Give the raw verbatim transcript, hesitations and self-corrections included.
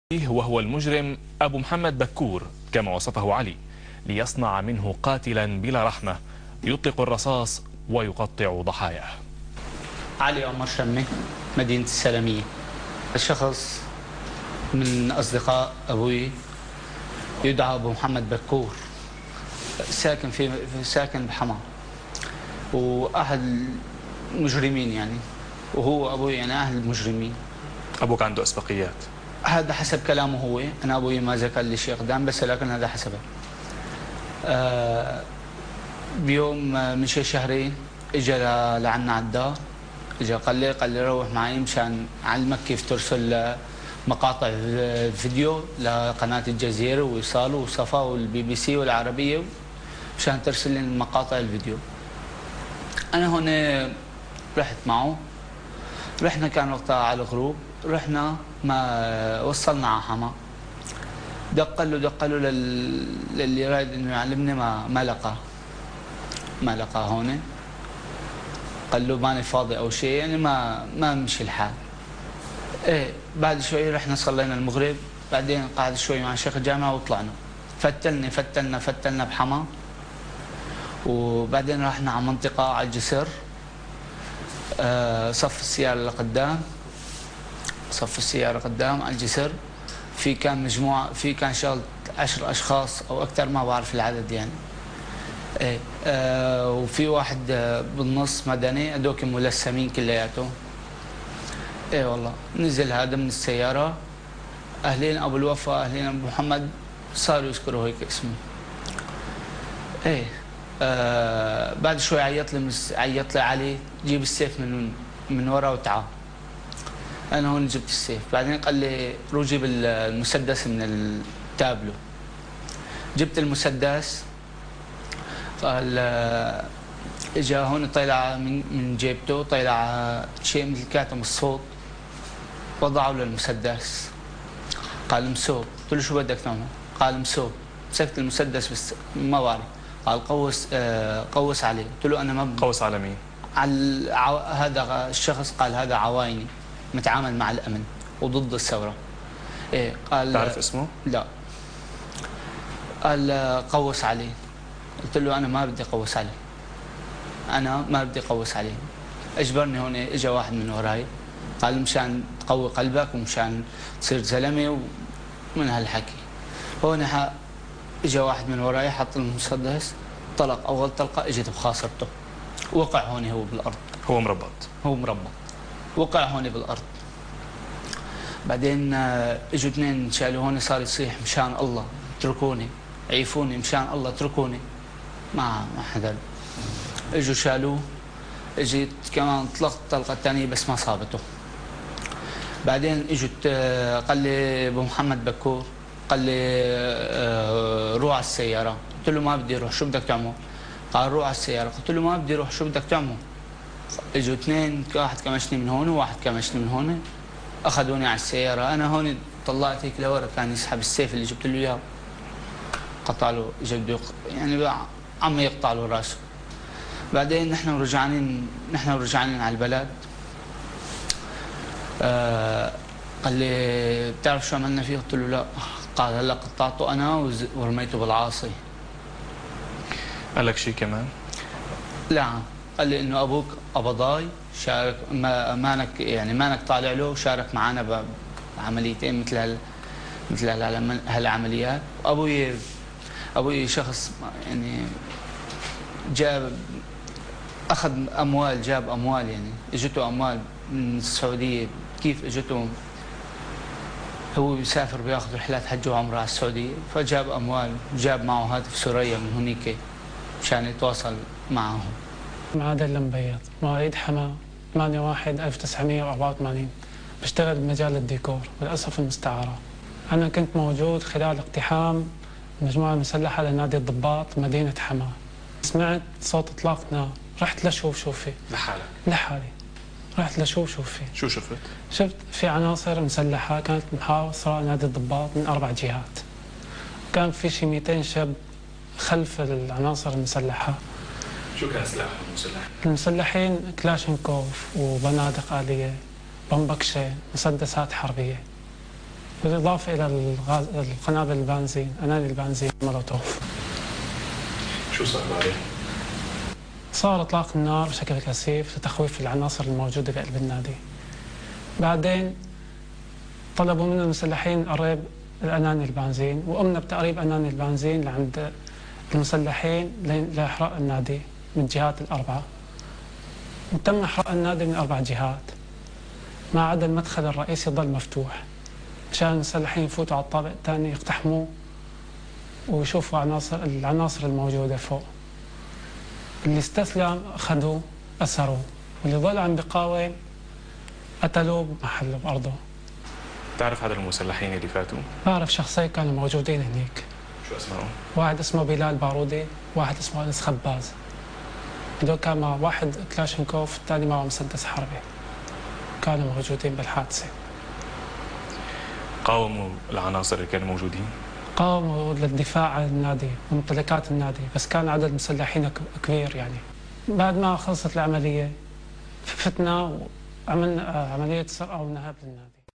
وهو المجرم أبو محمد بكور كما وصفه علي، ليصنع منه قاتلا بلا رحمة يطلق الرصاص ويقطع ضحاياه. علي عمر شمي، مدينة السلمية. الشخص من أصدقاء أبوي يدعى أبو محمد بكور، ساكن في ساكن بحما، وأحد المجرمين يعني، وهو أبوي يعني أهل المجرمين. أبوك عنده أسبقيات؟ هذا حسب كلامه هو، أنا أبوي ما ذكر لي شيء قدام، بس لكن هذا حسبه. آه بيوم من شي شهرين اجى لعنا على الدار، اجى قال لي قال لي روح معي مشان اعلمك كيف ترسل مقاطع فيديو لقناة الجزيرة ووصال وصفا والبي بي سي والعربية مشان ترسل لي مقاطع الفيديو. أنا هون رحت معه، رحنا كان وقتها على الغروب، رحنا ما وصلنا على حما، دق له دق له لل... للي راد انه يعلمني، ما ما لقى ما لقى هون، قال له ماني فاضي او شيء يعني، ما ما مشي الحال. ايه بعد شوي رحنا صلينا المغرب، بعدين قعد شوي مع شيخ الجامعه وطلعنا، فتلني فتلنا فتلنا بحما، وبعدين رحنا على منطقه على الجسر، آه صف السياره لقدام، صف السياره قدام على الجسر، في كان مجموعه، في كان شغل عشر اشخاص او اكثر، ما بعرف العدد يعني. ايه آه وفي واحد بالنص مدني، هذوك ملثمين كلياتهم. ايه والله نزل هذا من السياره، اهلين ابو الوفا اهلين ابو محمد صاروا يذكروا هيك اسمه. ايه آه بعد شوي عيط لي عيط لي علي جيب السيف من من ورا وتعال. انا هون جبت السيف، بعدين قال لي روح جيب المسدس من التابلو. جبت المسدس، قال اجى هون طلع من من جيبته، طلع شيء مثل كاتم الصوت، وضعه للمسدس، قال مسوق. قلت له شو بدك تعمل؟ قال مسوق. مسكت المسدس بس ما بعرف، قال قوس آه قوس عليه. قلت له انا ما قوس على مين؟ على عو... هذا الشخص، قال هذا عوايني متعامل مع الامن وضد الثوره. ايه قال تعرف اسمه؟ لا. قال قوس عليه. قلت له انا ما بدي اقوس عليه، انا ما بدي اقوس عليه. اجبرني هون، اجى واحد من وراي قال مشان تقوي قلبك ومشان تصير زلمه ومن هالحكي. هون اجى واحد من وراي حط المسدس، طلق اول طلقه اجت بخاصرته، وقع هون هو بالارض. هو مربط؟ هو مربط، وقع هون بالارض. بعدين اجوا اثنين شالوا هون، صار يصيح مشان الله اتركوني، عيفوني مشان الله اتركوني، ما ما حدا. اجوا شالوه، اجت كمان طلقت الطلقه الثانيه بس ما صابته. بعدين اجت قال لي ابو محمد بكور، قال لي روح على السياره. قلت له ما بدي اروح، شو بدك تعمل؟ قال روح على السياره. قلت له ما بدي اروح، شو بدك تعمل؟ اجوا اثنين، واحد كمشني من هون وواحد كمشني من هون، اخذوني على السياره. انا هون طلعت هيك لورا، كان يسحب السيف اللي جبت له اياه، قطع له جلده يعني، عم يقطع له راسه. بعدين نحن رجعانين نحن رجعانين على البلد، آه قال لي بتعرف شو عملنا فيه؟ قلت له لا. قال هلا قطعته انا ورميته بالعاصي. قال لك شيء كمان؟ لا، قال لي انه ابوك قبضاي شارك، ما مانك يعني مانك طالع له، وشارك معنا بعمليتين مثل هال مثل هالعمليات. ابوي ابوي شخص يعني جاب اخذ اموال، جاب اموال يعني، اجته اموال من السعوديه. كيف اجته؟ هو بيسافر بياخذ رحلات حج وعمره على السعوديه، فجاب اموال، جاب معه هاتف سوريا من هنيك مشان يتواصل معهم. عادل المبيض، مواليد حما ثمانية واحد ألف وتسعمئة وأربعة وثمانين، بشتغل بمجال الديكور بالأسف المستعارة. أنا كنت موجود خلال اقتحام المجموعة المسلحة لنادي الضباط مدينة حما. سمعت صوت إطلاق نار، رحت لشوف شو في. لحالك؟ لحالي، رحت لشوف شو في. شو شفت؟ شفت في عناصر مسلحة كانت محاصرة نادي الضباط من أربع جهات. كان في شي مئتين شاب خلف العناصر المسلحة. شو كان سلاحهم المسلح؟ المسلحين كلاشينكوف وبنادق آلية، بمبكشة، مسدسات حربية. بالإضافة إلى الغاز القنابل البنزين، أناني البنزين مولوتوف. شو صار بعدين؟ صار إطلاق النار بشكل كثيف لتخويف العناصر الموجودة بقلب النادي. بعدين طلبوا من المسلحين قريب الأناني البنزين، وقمنا بتقريب أناني البنزين لعند المسلحين لإحراق النادي من الجهات الأربعة. وتم إحراق النادي من أربع جهات ما عدا المدخل الرئيسي ظل مفتوح مشان المسلحين يفوتوا على الطابق الثاني يقتحموه ويشوفوا عناصر العناصر الموجودة فوق. اللي استسلم أخذوه أسروه، واللي ظل عم بقاوم قتلوه بمحله بأرضه. تعرف هذا المسلحين اللي فاتوا؟ بعرف شخصين كانوا موجودين هنيك. شو اسمائهم؟ واحد اسمه بلال بارودي، واحد اسمه أنس خباز. هدول كان مع واحد كلاشنكوف، الثاني معه مسدس حربي. كانوا موجودين بالحادثة. قاوموا العناصر اللي كانوا موجودين؟ قاوموا للدفاع عن النادي وممتلكات النادي، بس كان عدد المسلحين كبير يعني. بعد ما خلصت العملية فتنا وعملنا عملية سرقة ونهب للنادي.